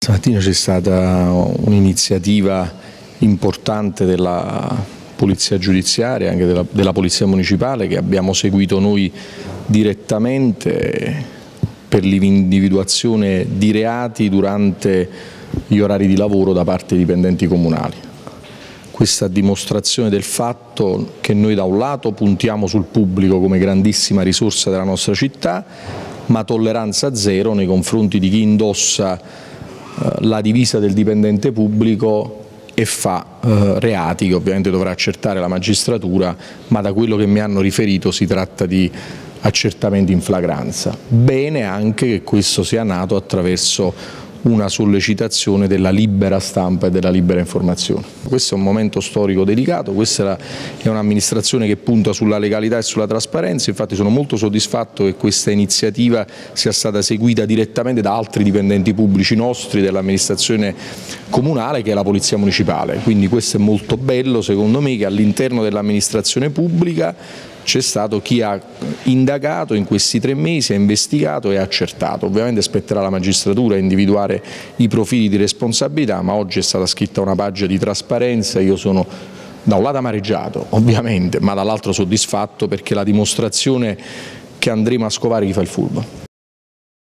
Stamattina c'è stata un'iniziativa importante della Polizia Giudiziaria, anche della Polizia Municipale, che abbiamo seguito noi direttamente per l'individuazione di reati durante gli orari di lavoro da parte dei dipendenti comunali. Questa dimostrazione del fatto che noi da un lato puntiamo sul pubblico come grandissima risorsa della nostra città, ma tolleranza zero nei confronti di chi indossa la divisa del dipendente pubblico e fa reati che ovviamente dovrà accertare la magistratura, ma da quello che mi hanno riferito si tratta di accertamenti in flagranza. Bene anche che questo sia nato attraverso una sollecitazione della libera stampa e della libera informazione. Questo è un momento storico delicato, questa è un'amministrazione che punta sulla legalità e sulla trasparenza, infatti sono molto soddisfatto che questa iniziativa sia stata seguita direttamente da altri dipendenti pubblici nostri dell'amministrazione comunale, che è la Polizia Municipale, quindi questo è molto bello secondo me, che all'interno dell'amministrazione pubblica c'è stato chi ha indagato in questi 3 mesi, ha investigato e ha accertato. Ovviamente spetterà alla magistratura individuare i profili di responsabilità, ma oggi è stata scritta una pagina di trasparenza. Io sono da un lato amareggiato, ovviamente, ma dall'altro soddisfatto, perché è la dimostrazione che andremo a scovare chi fa il furbo.